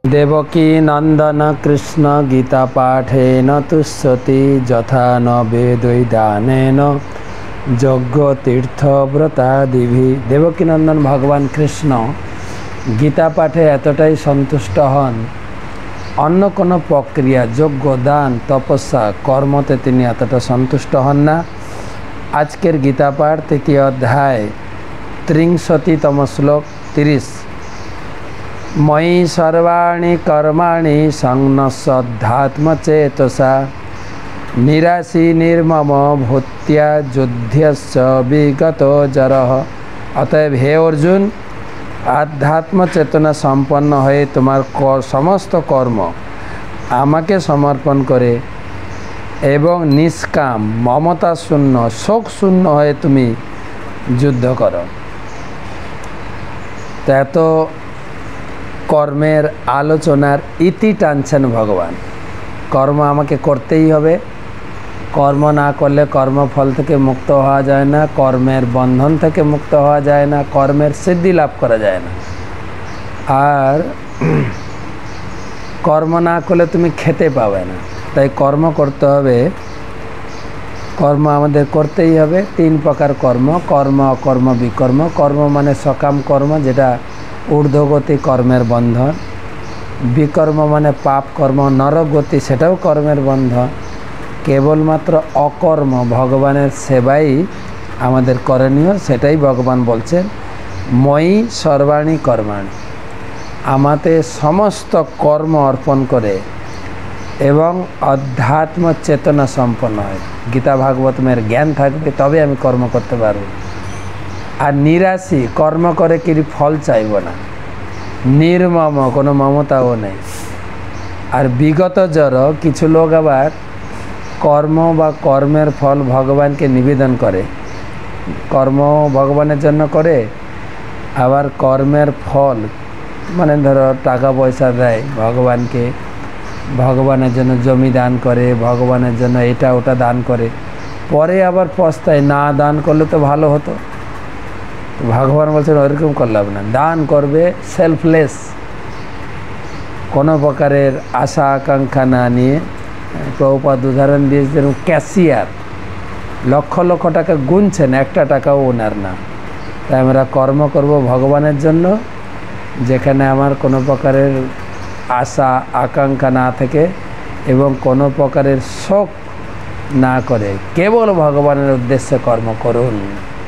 देवकी नंदन कृष्ण गीता पाठेन तुष्यति यथा न वेदैदानेन यज्ञ तीर्थ व्रतादिभि। देवकी नंदन भगवान कृष्ण गीता पाठे एतटाई सन्तुष्ट हन अन्य कोनो प्रक्रिया यज्ञ दान तपस्या कर्मते तिनि एतटा सन्तुष्ट हन ना। आजकेर गीता पाठ तृतीय अध्याय 63तम श्लोक 30 मयि सर्वाणि कर्माणि संन्यस्याध्यात्मचेतसा निराशी निर्मम भूत्या युध्यश्च विगतो जरः। अतएव हे अर्जुन, आध्यात्म चेतना सम्पन्न हये तुम्हार समस्त कर्म आमाके समर्पण करे एवं निष्काम ममता शून्य शोक शून्य हये तुमी युद्ध करो। तो कर्मेर आलोचनार इति टानছেন भगवान। कर्म आमाके करतेई हबे, कर्म ना करले कर्मफल थेके मुक्त हওয়া যায় না, कर्मेर बंधन थेके मुक्त हওয়া যায় না, कर्मेर सिद्धि लाभ करा যায় না। আর कर्म ना करले तुमी खेते पाবে না, তাই कर्म करते হবে। कर्म आमादेर करतेई हबे। 3 प्रकार कर्म, कर्म अकर्म विकर्म। कर्म माने सकाम कर्म जेटा ऊर्ध्वगति कर्मेर बंधन, विकर्म माने पाप कर्म नरक गति सेटाও कर्मेर बंधन। केवलमात्र अकर्म भगवानेर सेवाई आमादेर करणीय, सेटाई भगवान बोलছেন मयि सर्वाणि कर्माणि, आमाते समस्त कर्म अर्पण करे एवं अध्यात्म चेतना सम्पन्न है। गीता भागवत में ज्ञान थाकबे तबे आमी कर्म करते पारबो। আর নিরাশী কর্ম করে কি ফল চাইব না, নির্মম কোনো মমতাও নেই। আর বিগত জড় কিছু লোক আবার কর্ম বা কর্মের ফল ভগবানকে নিবেদন করে, কর্ম ভগবানের জন্য করে, আবার কর্মের ফল মানে ধরো টাকা পয়সা দেয় ভগবানকে, ভগবানের জন্য জমি দান করে, ভগবানের জন্য এটা ওটা দান করে, পরে আবার পস্তায় না দান করলে তো ভালো হতো। ভগবান বলছেন ওরকম করলাম না, দান করবে সেলফলেস, কোনো প্রকারের আশা আকাঙ্ক্ষা না নিয়ে। প্রভুপাদ উদাহরণ দিয়েছেন ক্যাশিয়ার লক্ষ লক্ষ টাকা গুনছেন, একটা টাকাও ওনার না। তাই আমরা কর্ম করব ভগবানের জন্য, যেখানে আমার কোনো প্রকারের আশা আকাঙ্ক্ষা না থাকে এবং কোনো প্রকারের শোক না করে কেবল ভগবানের উদ্দেশ্যে কর্ম করুন।